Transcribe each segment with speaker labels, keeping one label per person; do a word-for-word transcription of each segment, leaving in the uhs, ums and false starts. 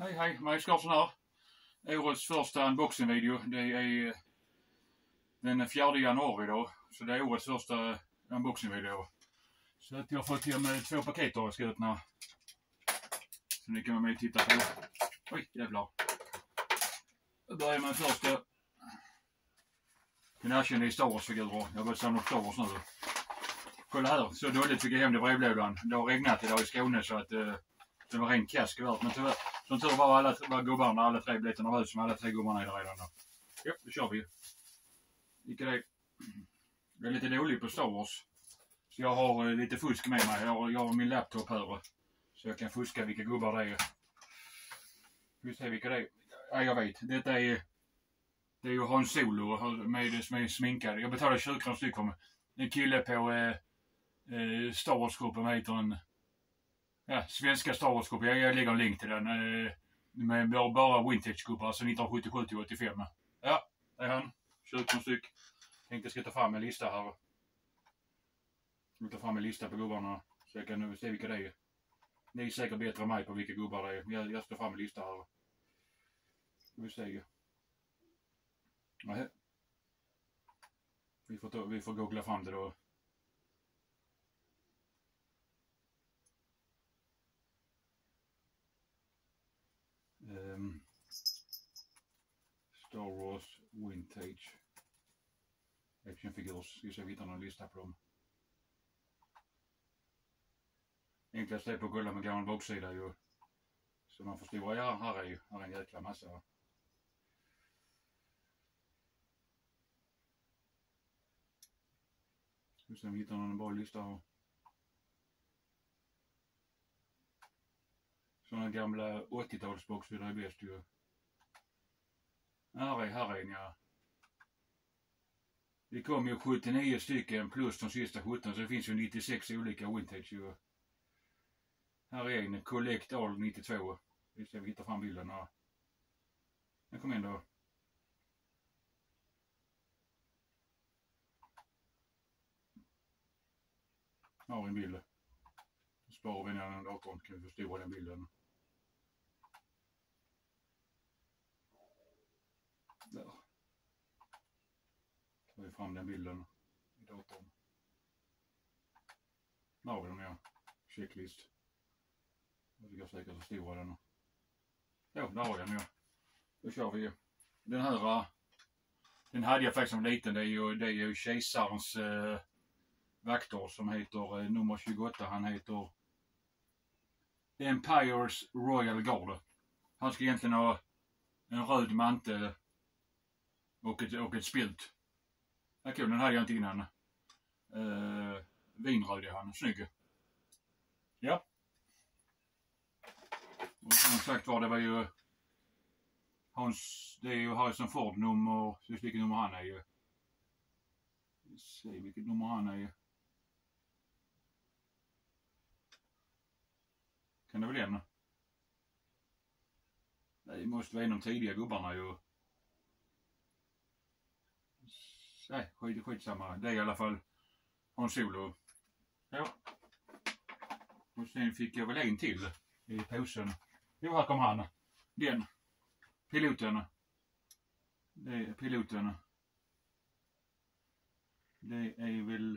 Speaker 1: Hej hej, Max Karlsson här. Årets första unboxing-video. Det är den fjärde januari då. Så det är årets första unboxing-video. Så att jag har fått hem två paket jag ska öppna. Så ni kan vara med och titta på. Oj, jävlar. Då börjar man först. Den här känner i Star Wars-figurer. Jag har börjat samla Star Wars nu. Kolla här, så dåligt fick jag hem det brevlådan. Det har regnat idag i Skåne så att uh, det var rent kask värt. Men tyvärr, som tur var alla var gubbarna, alla tre blev lite nervösa med alla tre gubbarna är där redan då. Ja, då kör vi. Vilka det? Jag är lite dålig på Star Wars. Så jag har uh, lite fusk med mig. Jag har, jag har min laptop här. Så jag kan fuska vilka gubbar det är. Vi ser vilka det är. Ja, jag vet. Detta är... Det är ju Han Solo med, med sminkad. Jag betalar tjugo kronor styck för mig. En kille på eh, eh, Star Wars-gruppen heter en... Ja, svenska Star Wars-gruppen. Jag, jag lägger en link till den. Eh, med bara vintage-grupper, alltså nittonhundrasjuttiosju till åttiofem. Ja, det är han. tjugo kronor styck. Tänkte jag ska ta fram en lista här. Jag ska ta fram en lista på gubbarna. Så jag kan nu se vilka det är. Ni är säkert bättre än mig på vilka gubbar det är. Jag, jag ska ta fram en lista här. Ska vi se. Nej. Vi får, ta, vi får googla fram det då. Um, Star Wars Vintage Action Figures. Ska vi se om vi hittar någon lista på dem. Enklast är på att kolla med gammal boxsida ju. Så man förstår, ja här är ju här är en jäkla massa. Ska vi se om vi hittar någon bra lista här. Sådana gamla åttiotalsboxar är bäst ju. Här är, här är ja. Det kom ju sjuttionio stycken plus de sista sjutton så det finns ju nittiosex olika vintage ju. Här är en Collect All nittiotvå. Vi ska hitta fram bilden här. Den kom in då. Här har vi en bild. Då sparar vi ner den datorn, kan vi förstora den bilden. Där. Tar vi fram den bilden i datorn. Där har vi den ja. Checklist. Jag ska säkert förstora den. Ja, där har jag den ja. Då kör vi. Den här. Den hade jag faktiskt som liten. Det är ju, det är ju kejsarens eh, vakter som heter eh, nummer tjugoåtta. Han heter Empire's Royal Guard. Han ska egentligen ha en röd mantel och ett, och ett spilt. Ja, cool, den hade jag inte innan. Uh, vinröd är han, snygg. Ja. Och som sagt var, det var ju hans, det är ju Harrison Ford nummer, så vilket nummer han är ju. Vi ser vilket nummer han är ju. Kan det väl den? Nej, det måste vara en av de tidiga gubbarna ju. Nej, skit, skitsamma. Det är i alla fall Han Solo. Ja. Och sen fick jag väl en till i påsen. Jo, här kom han. Den. Piloten. Det är piloten. Det är väl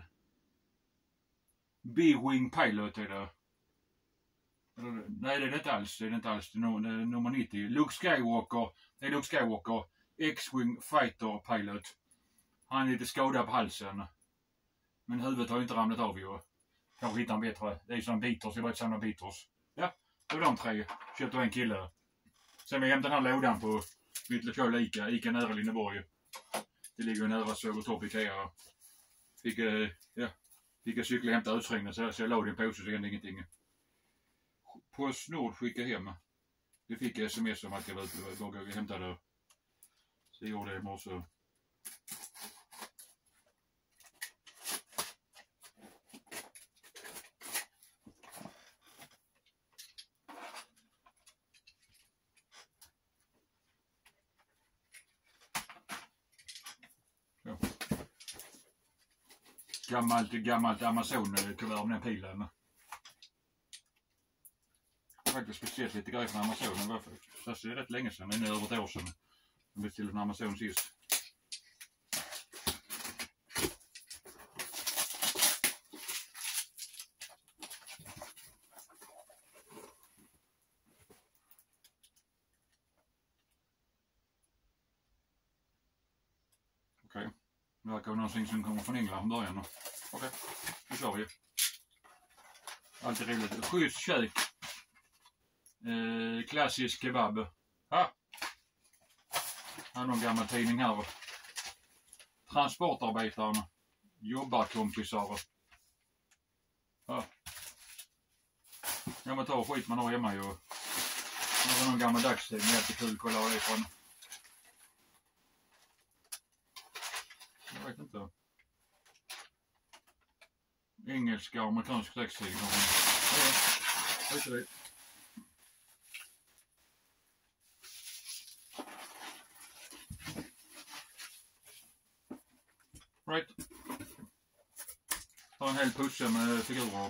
Speaker 1: B-Wing Pilot är det. Nej, det är det inte alls. Det är det inte alls. Det är nummer nittio. Luke Skywalker. Det är Luke Skywalker. X-Wing Fighter Pilot. Han är lite skadad på halsen. Men huvudet har ju inte ramlat av ju. Kanske hittar han bättre. Det är ju som Beatles. Det är bara ett samla Beatles. Ja, det var de tre. Köpte en kille. Sen vi hämtade den här lådan på mitt lokala Ica. Ica nära Linneborg. Det ligger ju nära Södertorp Ikea. Fick, ja, fick jag cykla och hämta utspringna så, så jag la den på så det hände ingenting. Postnord skickade hem. Det fick jag sms om att jag var ute och hämtade. Så jag gjorde det i morse. Så. Gammalt, gammalt Amazon-kuvert med den pilen. faktiskt beställt lite grejer från Amazon. Fast det är rätt länge sedan, det är över ett år sedan. Jag beställde från Amazon sist. Okej, det verkar vara någonting som kommer från England från början. Okej, nu kör vi. Alltid roligt. Schysst kök. Eh, klassisk kebab. Ha! Här är någon gammal tidning här. Transportarbetarna. Jobbarkompisar. Ja. Ja, man tar skit man har hemma ju. Det var någon gammal dagstidning. Jättekul att kolla vad det är från. Jag vet inte. Engelska och amerikansk dagstidning. Ja, vet du det? Right. Ta en hel pusse med figurer.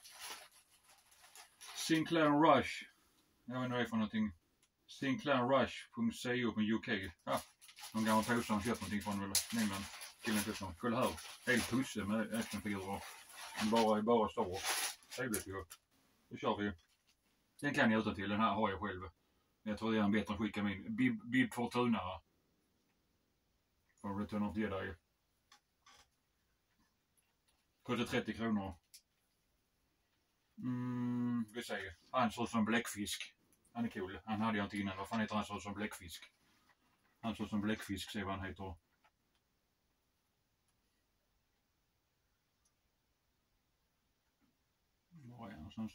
Speaker 1: Sinclair Rush. Jag vet inte vad det är för någonting. Sinclair Rush punkt co på U K. Ja, någon gammal påse som köpt någonting från väl England. Killen köpt något. Kolla här. Hel pusse med actionfigurer. Bara, bara står. Trevligt ju. Då kör vi. Den kan jag utan till. Den här har jag själv. Jag tror det är en bättre att skicka min. Bib, Bib Fortuna. Från Return of the Jedi. Kostar trettio kronor. Mm, vi säger. Han såg som bläckfisk. Han är cool. Han hade jag inte innan. Vad fan heter han såg som bläckfisk? Han såg som bläckfisk, säger vad han heter. Var är han någonstans?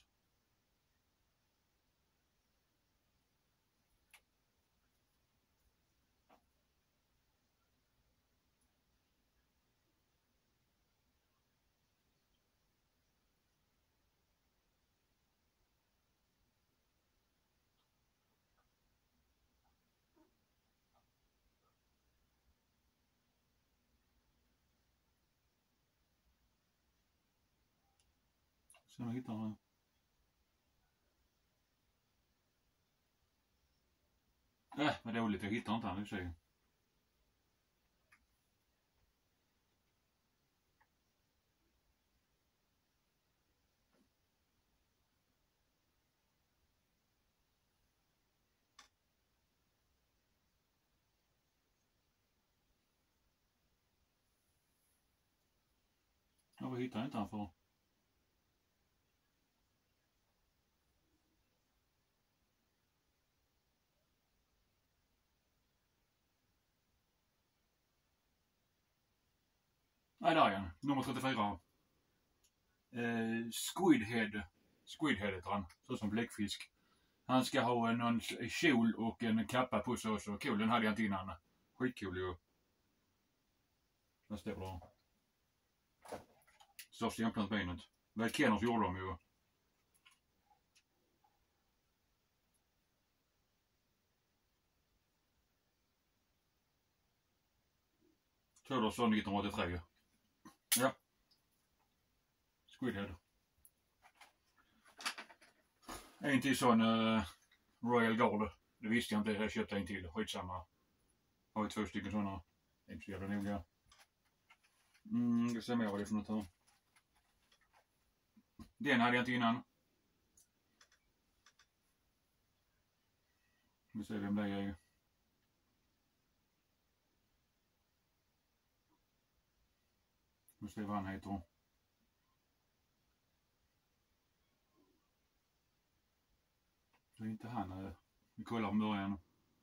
Speaker 1: Så jag hittar han. Äh, vad dåligt. Jag hittar inte han, du ser. Ja, vad hittar jag inte han för? Nej, där är han. Nummer trettiofyra. Eh, Squidhead. Squidhead heter han. Så som bläckfisk. Han ska ha en, en kjol och en kappa på sig också. Cool, den hade jag inte innan. Skitcool ju. Vad står det? Så stämplat benet. Vad Kenners gjorde de ju. Tror det så nittonhundraåttiotre. Ja. Squidhead. En till sån uh, Royal Guard. Det visste jag inte. Jag köpte en till. Skitsamma. Har vi två stycken sådana. Inte så jävla noga. Mm, det ser mer vad det är för något här. Den hade jag inte innan. Vi ser vem det är. Vi ser vad han heter. Det är inte han. Vi kollar om början.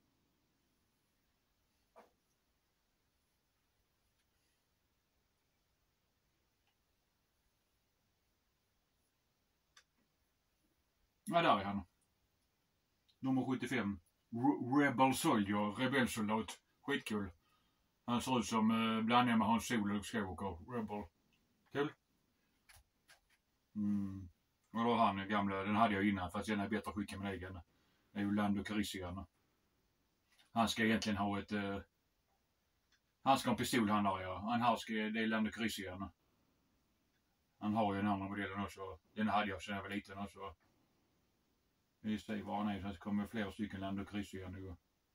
Speaker 1: Ja, där är han. Nummer sjuttiofem. Re Rebel Soldier. Rebellsoldat. Skitkul. Han ser ut som eh, blandning med Hans Solo och Skywalker. Rebel. Kul. Mm. Och då han gamla. Den hade jag innan. Fast den är bättre skick än min egen. Det är ju Lando Calrissian. Han ska egentligen ha ett... Eh, han ska ha en pistol han har, ja. Han har ska, det är Lando Calrissian. Han har ju den andra modellen också. Den hade jag sedan jag var liten också. Vi ser var han är, så kommer flera stycken Lando Calrissian nu.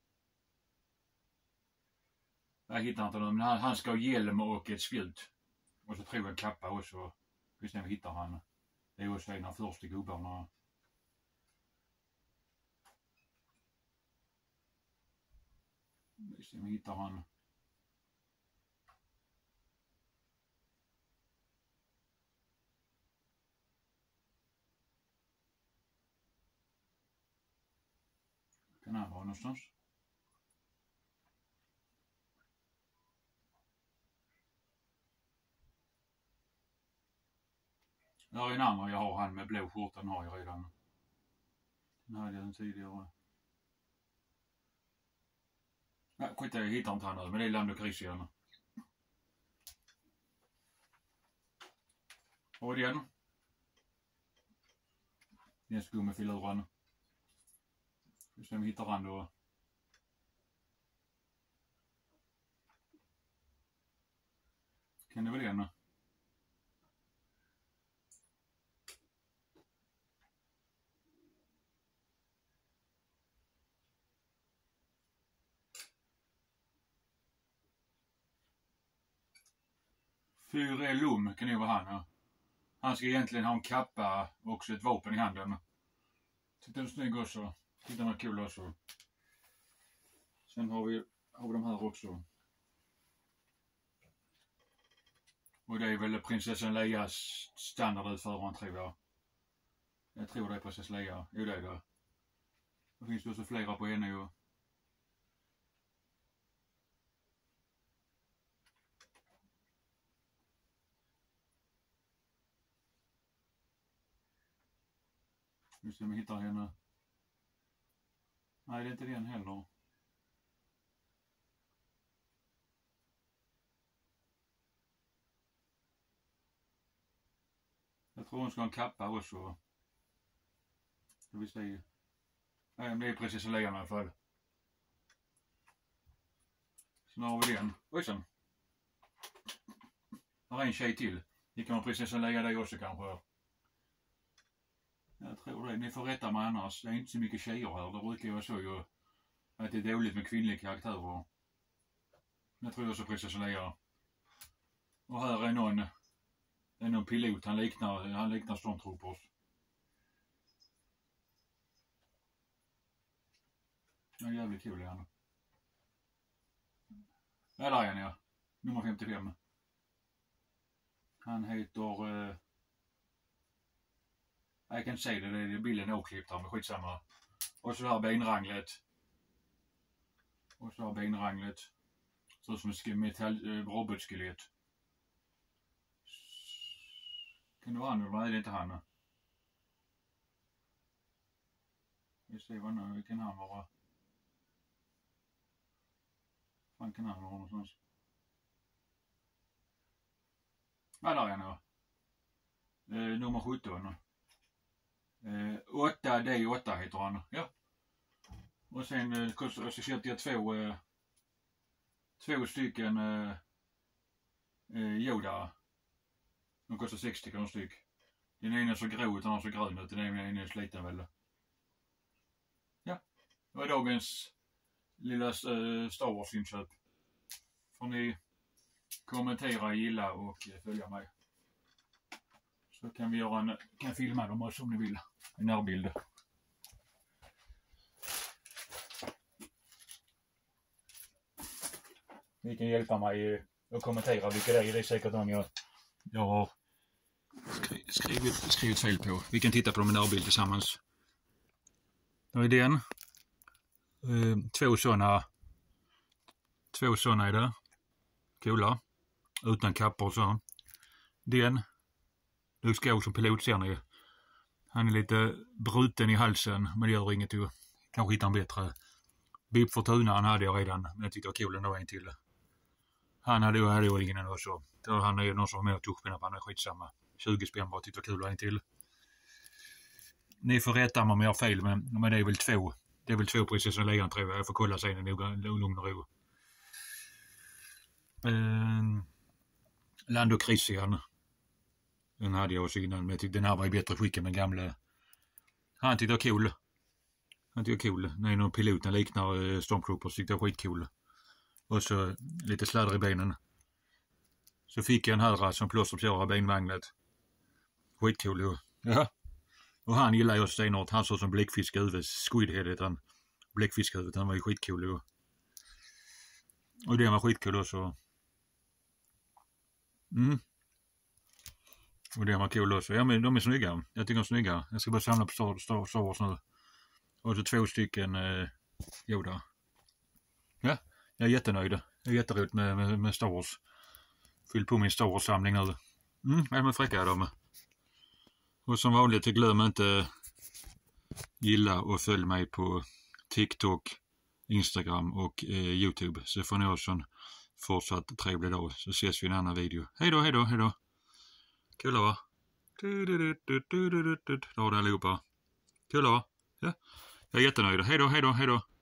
Speaker 1: Jag hittar inte någon, men han, han ska ha hjälm och ett spjut. Och så tror jag en kappa också. Vi ser om vi hittar han. Det är också en av första gubbarna. Vi ser om vi hittar han. Kan han vara någonstans? Där är en annan jag har, han med blå skjortan har jag redan. Den hade jag den tidigare. Nej, skit jag hittar inte han nu, men det är Lando Calrissian. Och den. Den skummefiluren. Vi ser om vi hittar han då. Kan det väl den? Fyrelum kan det vara han. Ja. Han ska egentligen ha en kappa och också ett vapen i handen. Titta den snygg också. Titta den är kul också. Sen har vi, har vi de här också. Och det är väl prinsessan Leias standardutföraren tror jag. Jag tror det är prinsessan Leia. Jo det är det. Det finns också flera på henne ju. Vi ser om vi hittar henne. Nej, det är inte den heller. Jag tror hon ska ha en kappa också. Ska vi se. Nej, men det är precis som Leia i alla fall. Sen har vi den. Ojsan. Här är en tjej till. Det kan vara prinsessan Leia där också kanske. Jag tror det. Ni får rätta mig annars. Det är inte så mycket tjejer här. Det brukar jag så ju att det är dåligt med kvinnliga karaktärer. Jag tror också prinsessan Leia. Och här är någon, det är någon pilot. Han liknar, han liknar Stormtroopers. Ja, jävligt kul är han. Ja, där är han ja. Nummer femtiofem. Han heter... Eh, jag kan inte säga det, det är bilden åklippt här, men skitsamma. Och så här benranglet. Och så här benranglet. Så som ett metall, eh, robotskelett. Kan det vara han eller nej, det är inte han. Vi ser vad nu, kan han vara? Fan kan han vara någonstans? Ja, där är han ja. Eh, nummer sjutton. Eh, åtta D åtta heter han. Ja. Och sen eh, så köpte jag två, eh, två stycken eh, eh, Yoda. De kostar sextio kronor styck. Den ena är så grå utan den är så grön ut. Den ena är sliten väl. Ja. Det var dagens lilla eh, Star Wars inköp. Får ni kommentera, gilla och eh, följa mig. Så kan vi göra en, kan filma dem också om ni vill. En närbild. Ni kan hjälpa mig att kommentera vilka det är. Det är säkert någon jag, jag har skri, skrivit, skrivit fel på. Vi kan titta på dem i närbild tillsammans. Då är den. Eh, två sådana. Två sådana är det. Coola. Utan kappor och så. Den. Luke Skywalker som pilot ser ni. Han är lite bruten i halsen, men det gör inget ju. Kanske hittar en bättre. Bip Fortuna han hade jag redan, men jag tyckte det var cool ändå en till. Han hade ju hade ingen ändå så. Då han är ju någon som har mer tuschspinnar på, han är skitsamma. tjugo spänn bara, tyckte det var kul en till. Ni får rätta mig om jag har fel, men, men det är väl två. Det är väl två prinsessan Leia tror jag. Jag får kolla sen i lugn och ro. Eh, Lando Calrissian. Den hade jag också innan, men jag tyckte den här var i bättre skick än den gamla. Han tyckte det var cool. Han tycker cool. När någon piloten liknar uh, Stormtroopers tyckte jag skitcool. Och så lite sladdar i benen. Så fick jag en här som plåster på göra benvagnet. Skitcool ju. Ja. Och han gillar jag stenhårt. Han såg som bläckfiskhuvud. Squidhead heter han. Bläckfiskhuvudet. Han var ju skitcool ju. Och det var skitcool också. Mm. Och det var cool också. Ja, men de är snygga. Jag tycker de är snygga. Jag ska bara samla på Star, Star, Star Wars nu. Och så två stycken eh, Yoda. Ja, jag är jättenöjd. Jag är jätteroligt med, med, med Star Wars. Fyll på min Star Wars-samling nu. Mm, är de fräcka de. Och som vanligt, glöm inte gilla och följ mig på TikTok, Instagram och eh, YouTube. Så får ni också en fortsatt trevlig dag. Så ses vi i en annan video. Hej då, hej då, hej då. Kul va? Då har det allihopa. Kul va? Ja. Jag är jättenöjd. Hej då, hej då, hej då.